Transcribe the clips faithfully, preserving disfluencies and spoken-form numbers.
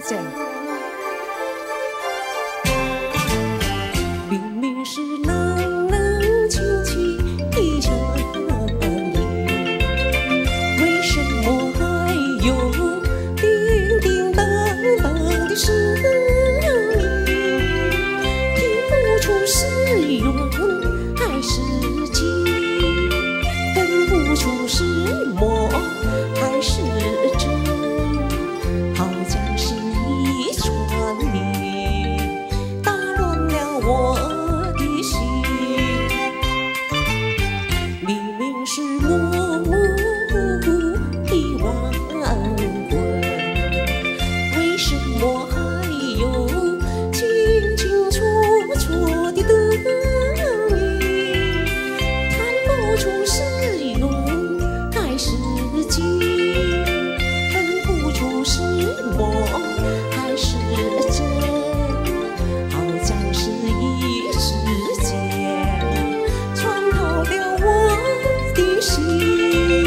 谢。明明是冷冷清清的声音，为什么还有叮叮当当的声音？听不出是缘还是情，分不出是梦还是真，好像是一串谜，打乱了我的心。明明是模模糊糊的亡魂，为什么还有清清楚楚的灯影？看不出是缘还是情，分不出是梦还是真，好像是一时间穿透了我的心。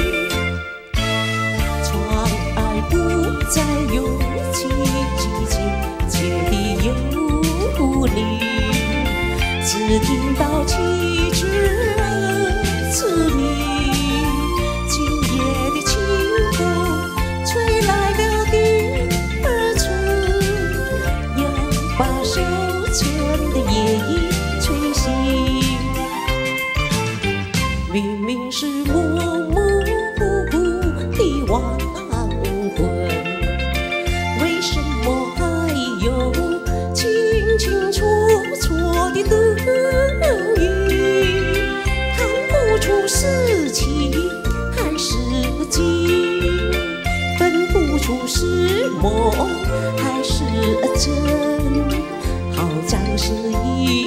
窗外不再有凄凄切的幽灵，只听到汽车嘶鸣。今夜的清风吹来了第二春，要把手牵的夜已吹醒。明明是模模糊糊的亡魂，为什么还有清清楚楚的灯影？看不出是情还是情，分不出是梦还是真，好像是一